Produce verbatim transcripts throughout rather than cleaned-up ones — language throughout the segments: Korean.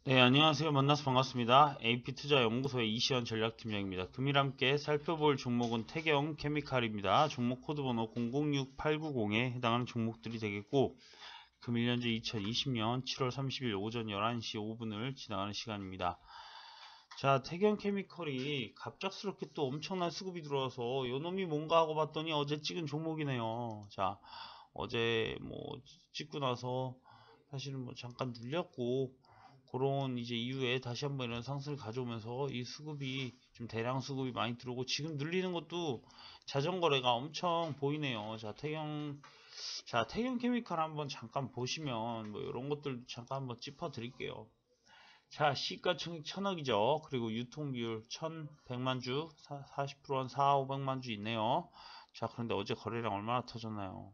네, 안녕하세요. 만나서 반갑습니다. 에이피투자연구소의 이시연 전략팀장입니다. 금일 함께 살펴볼 종목은 태경 케미칼입니다. 종목 코드번호 공공육 팔구공에 해당하는 종목들이 되겠고, 금일 현재 이천이십년 칠월 삼십일 오전 열한 시 오 분을 지나가는 시간입니다. 자, 태경 케미칼이 갑작스럽게 또 엄청난 수급이 들어와서 요놈이 뭔가 하고 봤더니 어제 찍은 종목이네요. 자, 어제 뭐 찍고 나서 사실은 뭐 잠깐 눌렸고, 그런 이제 이후에 다시 한번 이런 상승을 가져오면서 이 수급이 좀 대량 수급이 많이 들어오고, 지금 늘리는 것도 자전거래가 엄청 보이네요. 자, 태경 자 태경 케미칼 한번 잠깐 보시면 뭐 이런 것들 잠깐 한번 짚어 드릴게요. 자, 시가총액 천억이죠. 그리고 유통비율 천백만 주, 사십 퍼센트 한 사천오백만 주 있네요. 자, 그런데 어제 거래량 얼마나 터졌나요?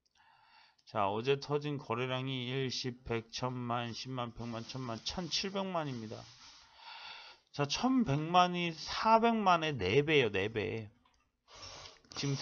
자, 어제 터진 거래량이 일, 십, 백, 천만, 십만, 백만, 천만, 천칠백만입니다. 자, 천백만이 사백만의 네 배예요, 네 배. 지금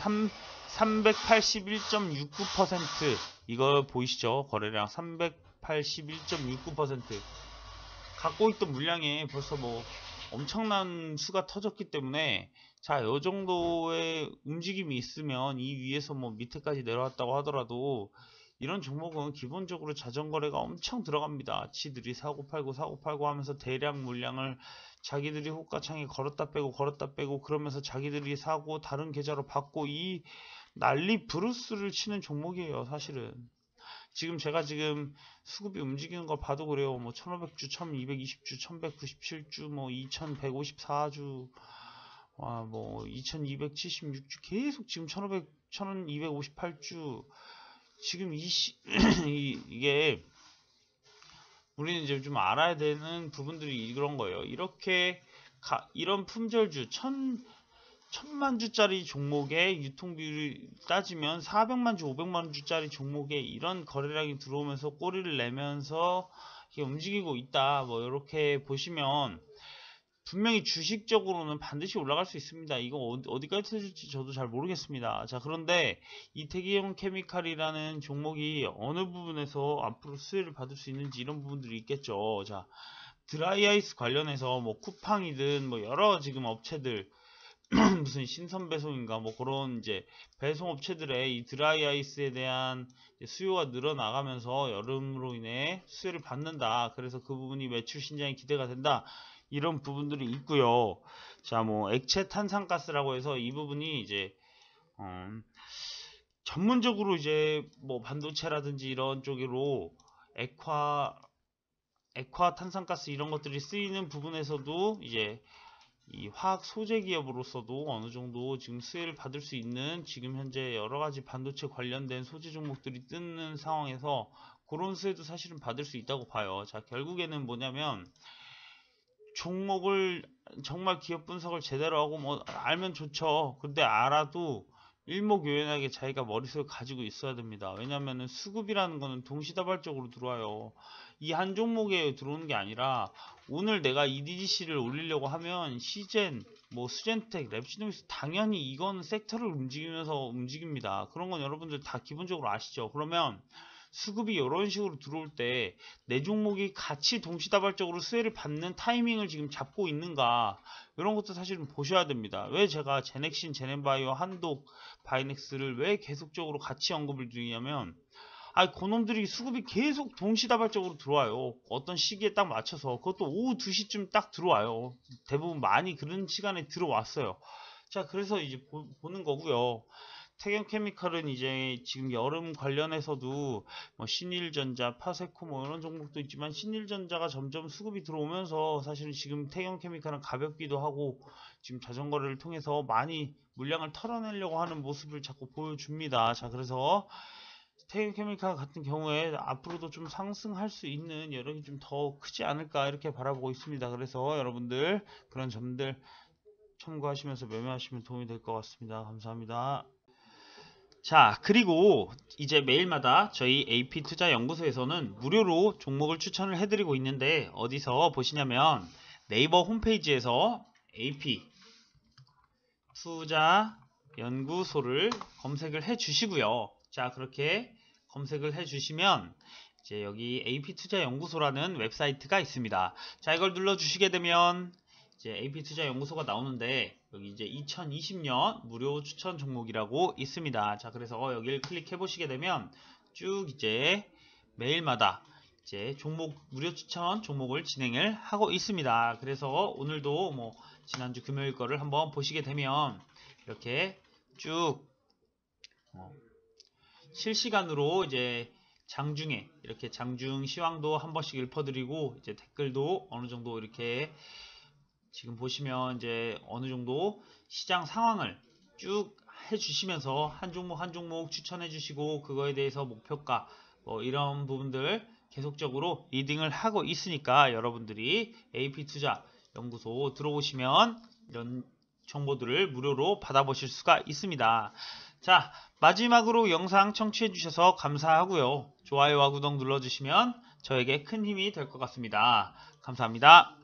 삼백팔십일 점 육구 퍼센트 이거 보이시죠? 거래량 삼백팔십일 점 육구 퍼센트 갖고 있던 물량에 벌써 뭐 엄청난 수가 터졌기 때문에, 자, 요 정도의 움직임이 있으면 이 위에서 뭐 밑에까지 내려왔다고 하더라도 이런 종목은 기본적으로 자전거래가 엄청 들어갑니다. 지들이 사고 팔고 사고 팔고 하면서 대량 물량을 자기들이 호가창에 걸었다 빼고 걸었다 빼고 그러면서 자기들이 사고 다른 계좌로 받고, 이 난리 브루스를 치는 종목이에요, 사실은. 지금 제가 지금 수급이 움직이는 걸 봐도 그래요. 뭐 천오백 주, 천이백이십 주, 천백구십칠 주, 뭐 이천백오십사 주, 와, 뭐 이천이백칠십육 주 계속 지금 천오백, 천이백오십팔 주. 지금 이 시, 이게 우리는 이제 좀 알아야 되는 부분들이 이런 거예요. 이렇게 가, 이런 품절주 천 천만 주짜리 종목의 유통비율을 따지면 사백만 주, 오백만 주짜리 종목에 이런 거래량이 들어오면서 꼬리를 내면서 이게 움직이고 있다. 뭐 이렇게 보시면 분명히 주식적으로는 반드시 올라갈 수 있습니다. 이거 어디까지 터질지 저도 잘 모르겠습니다. 자, 그런데 이 태경 케미칼이라는 종목이 어느 부분에서 앞으로 수혜를 받을 수 있는지 이런 부분들이 있겠죠. 자, 드라이아이스 관련해서 뭐 쿠팡이든 뭐 여러 지금 업체들 무슨 신선 배송인가 뭐 그런 이제 배송 업체들의 이 드라이 아이스에 대한 수요가 늘어나가면서 여름으로 인해 수혜를 받는다. 그래서 그 부분이 매출 신장이 기대가 된다. 이런 부분들이 있고요. 자, 뭐 액체 탄산가스라고 해서 이 부분이 이제 음, 전문적으로 이제 뭐 반도체라든지 이런 쪽으로 액화 액화 탄산가스 이런 것들이 쓰이는 부분에서도 이제 이 화학 소재 기업으로서도 어느 정도 지금 수혜를 받을 수 있는, 지금 현재 여러 가지 반도체 관련된 소재 종목들이 뜨는 상황에서 그런 수혜도 사실은 받을 수 있다고 봐요. 자, 결국에는 뭐냐면 종목을 정말 기업 분석을 제대로 하고 뭐 알면 좋죠. 근데 알아도 일목요연하게 자기가 머릿속에 가지고 있어야 됩니다. 왜냐면은 수급이라는 거는 동시다발적으로 들어와요. 이 한 종목에 들어오는 게 아니라 오늘 내가 이디지씨를 올리려고 하면 시젠, 뭐 수젠텍, 랩시노믹스 당연히 이건 섹터를 움직이면서 움직입니다. 그런 건 여러분들 다 기본적으로 아시죠? 그러면 수급이 이런 식으로 들어올 때 내 종목이 같이 동시다발적으로 수혜를 받는 타이밍을 지금 잡고 있는가, 이런 것도 사실은 보셔야 됩니다. 왜 제가 제넥신, 제넨바이오, 한독, 바이넥스를 왜 계속적으로 같이 언급을 드리냐면, 아, 그놈들이 수급이 계속 동시다발적으로 들어와요. 어떤 시기에 딱 맞춰서. 그것도 오후 두 시쯤 딱 들어와요. 대부분 많이 그런 시간에 들어왔어요. 자, 그래서 이제 보, 보는 거고요. 태경케미칼은 이제 지금 여름 관련해서도 뭐 신일전자, 파세코 뭐 이런 종목도 있지만, 신일전자가 점점 수급이 들어오면서 사실은 지금 태경케미칼은 가볍기도 하고 지금 자전거를 통해서 많이 물량을 털어내려고 하는 모습을 자꾸 보여줍니다. 자, 그래서 태경케미칼 같은 경우에 앞으로도 좀 상승할 수 있는 여력이 좀 더 크지 않을까 이렇게 바라보고 있습니다. 그래서 여러분들 그런 점들 참고하시면서 매매하시면 도움이 될 것 같습니다. 감사합니다. 자, 그리고 이제 매일마다 저희 에이피투자연구소에서는 무료로 종목을 추천을 해드리고 있는데, 어디서 보시냐면 네이버 홈페이지에서 에이피 투자연구소를 검색을 해 주시고요. 자, 그렇게 검색을 해 주시면 이제 여기 에이피투자연구소라는 웹사이트가 있습니다. 자, 이걸 눌러주시게 되면 이제 에이피투자연구소가 나오는데 여기 이제 이천이십 년 무료 추천 종목이라고 있습니다. 자, 그래서 여기를 클릭해 보시게 되면 쭉 이제 매일마다 이제 종목 무료 추천 종목을 진행을 하고 있습니다. 그래서 오늘도 뭐 지난주 금요일 거를 한번 보시게 되면 이렇게 쭉 어 실시간으로 이제 장중에 이렇게 장중 시황도 한 번씩 읊어드리고 이제 댓글도 어느 정도 이렇게 지금 보시면 이제 어느 정도 시장 상황을 쭉 해주시면서 한 종목 한 종목 추천해 주시고 그거에 대해서 목표가 뭐 이런 부분들 계속적으로 리딩을 하고 있으니까 여러분들이 에이피투자연구소 들어오시면 이런 정보들을 무료로 받아보실 수가 있습니다. 자, 마지막으로 영상 청취해 주셔서 감사하고요. 좋아요와 구독 눌러주시면 저에게 큰 힘이 될 것 같습니다. 감사합니다.